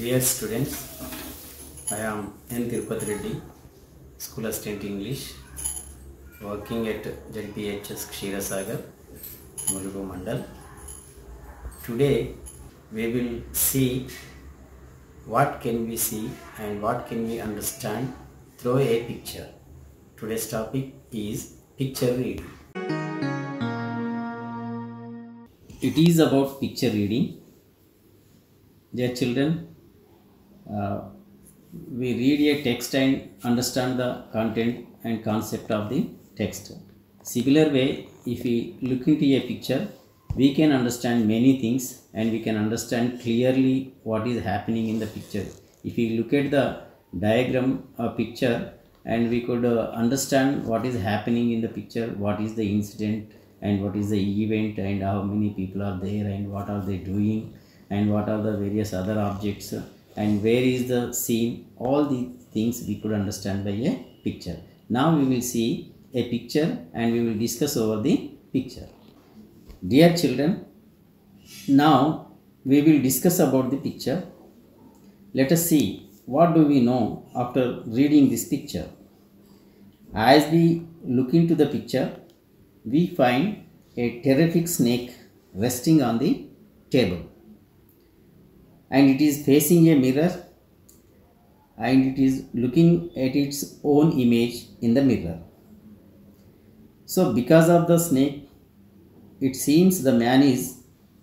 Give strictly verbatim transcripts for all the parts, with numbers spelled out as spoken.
Dear students, I am N. Tirupati Reddy, School Assistant English, working at Z P H S Ksheerasagar, Mulugu Mandal. Today we will see what can we see and what can we understand through a picture. Today's topic is picture reading. It is about picture reading. Dear children, uh, we read a text and understand the content and concept of the text. Similar way, if we look into a picture, we can understand many things and we can understand clearly what is happening in the picture. If we look at the diagram or picture, and we could uh, understand what is happening in the picture, what is the incident and what is the event and how many people are there and what are they doing and what are the various other objects and where is the scene. All these things we could understand by a picture. Now we will see a picture and we will discuss over the picture. Dear children, now we will discuss about the picture. Let us see what do we know after reading this picture. As we look into the picture, we find a terrific snake resting on the table. And it is facing a mirror and it is looking at its own image in the mirror. So because of the snake, it seems the man is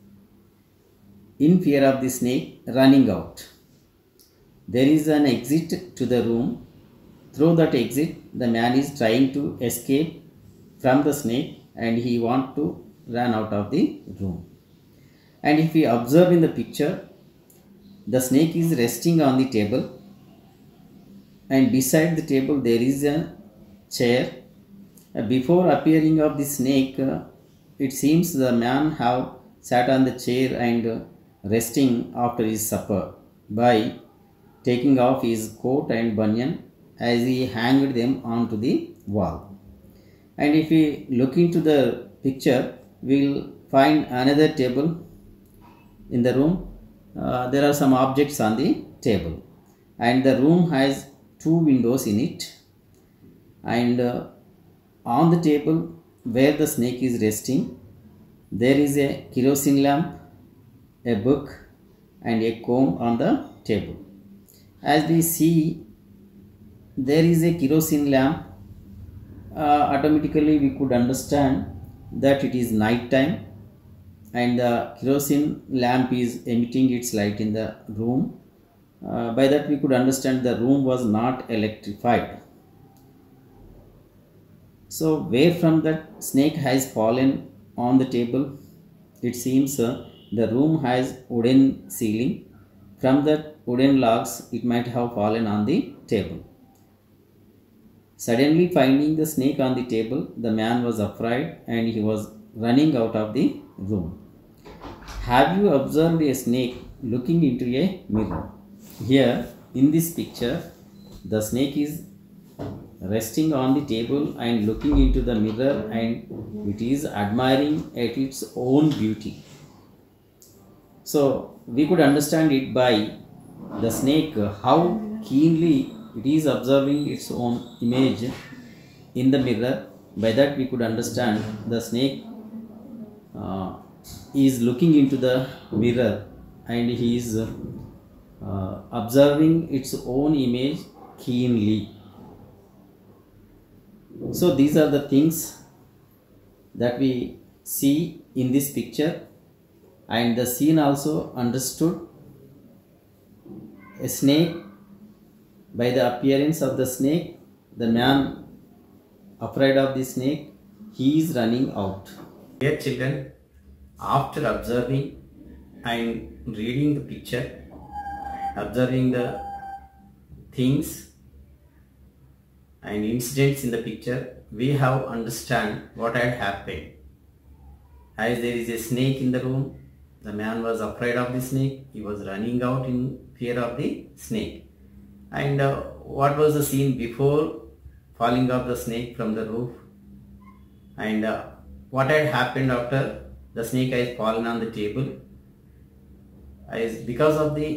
in fear of the snake running out. There is an exit to the room. Through that exit, the man is trying to escape from the snake and he wants to run out of the room. And if we observe in the picture, the snake is resting on the table and beside the table there is a chair. Before appearing of the snake, it seems the man have sat on the chair and resting after his supper by taking off his coat and banyan as he hanged them onto the wall. And if we look into the picture, we will find another table in the room. Uh, there are some objects on the table and the room has two windows in it, and uh, on the table where the snake is resting there is a kerosene lamp, a book and a comb on the table. As we see, there is a kerosene lamp. Uh, automatically we could understand that it is night time and the kerosene lamp is emitting its light in the room. Uh, by that we could understand the room was not electrified. So where from that snake has fallen on the table, it seems uh, the room has wooden ceiling. From that wooden logs it might have fallen on the table. Suddenly finding the snake on the table, the man was afraid and he was running out of the room. Have you observed a snake looking into a mirror? Here in this picture, the snake is resting on the table and looking into the mirror and it is admiring at its own beauty. So we could understand it by the snake, how keenly it is observing its own image in the mirror. By that we could understand the snake uh, is looking into the mirror and he is uh, observing its own image keenly. So these are the things that we see in this picture, and the scene also understood. A snake, by the appearance of the snake, the man afraid of the snake, he is running out. Dear children, after observing and reading the picture, observing the things and incidents in the picture, we have understand what had happened. As there is a snake in the room, the man was afraid of the snake, he was running out in fear of the snake. And uh, what was the scene before falling of the snake from the roof, and uh, what had happened after the snake has fallen on the table. As because of the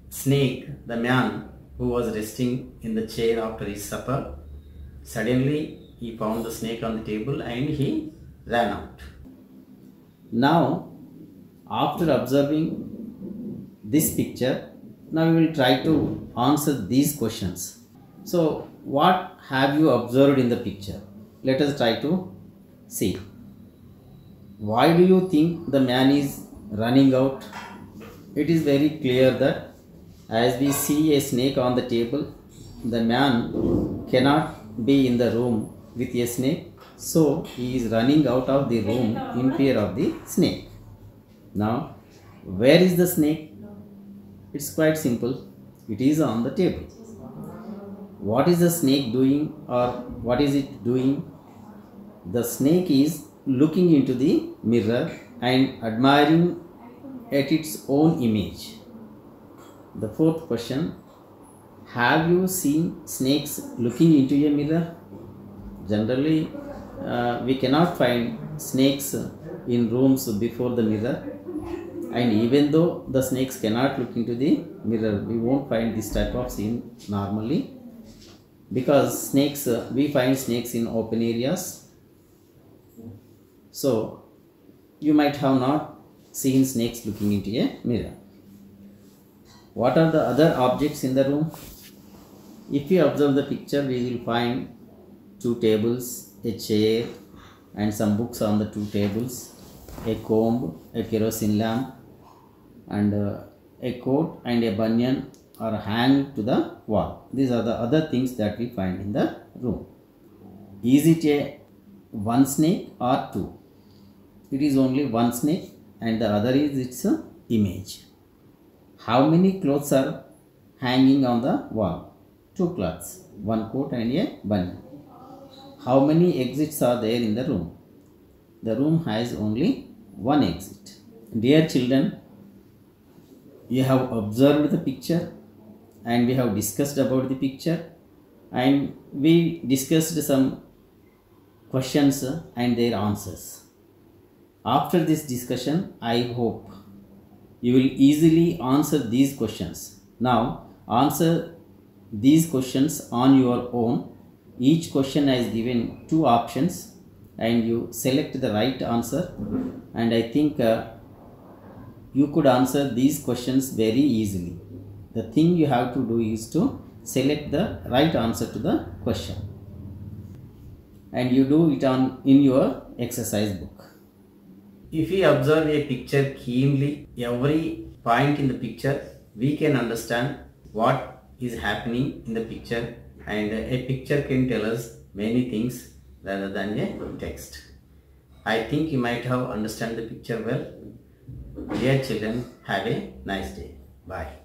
snake, the man who was resting in the chair after his supper, suddenly he found the snake on the table and he ran out. Now, after observing this picture, now we will try to answer these questions. So, what have you observed in the picture? Let us try to see. Why do you think the man is running out? It is very clear that as we see a snake on the table, the man cannot be in the room with a snake, so he is running out of the room in fear of the snake. Now, where is the snake? It's quite simple. It is on the table. What is the snake doing, or what is it doing? The snake is looking into the mirror and admiring at its own image. The fourth question, have you seen snakes looking into a mirror? Generally, uh, we cannot find snakes in rooms before the mirror, and even though the snakes cannot look into the mirror, we won't find this type of scene normally, because snakes, uh, we find snakes in open areas. So, you might have not seen snakes looking into a mirror. What are the other objects in the room? If we observe the picture, we will find two tables, a chair, and some books on the two tables, a comb, a kerosene lamp, and uh, a coat and a banyan are hanged to the wall. These are the other things that we find in the room. Is it a one snake or two? It is only one snake, and the other is its uh, image. How many clothes are hanging on the wall? Two cloths, one coat and a banyan. How many exits are there in the room? The room has only one exit. Dear children, you have observed the picture and we have discussed about the picture, and we discussed some questions and their answers. After this discussion, I hope you will easily answer these questions. Now, answer these questions on your own. Each question has given two options and you select the right answer, and I think uh, you could answer these questions very easily. The thing you have to do is to select the right answer to the question, and you do it on in your exercise book. If we observe a picture keenly, every point in the picture, we can understand what is happening in the picture, and a picture can tell us many things rather than a text. I think you might have understood the picture well. Dear children, have a nice day. Bye.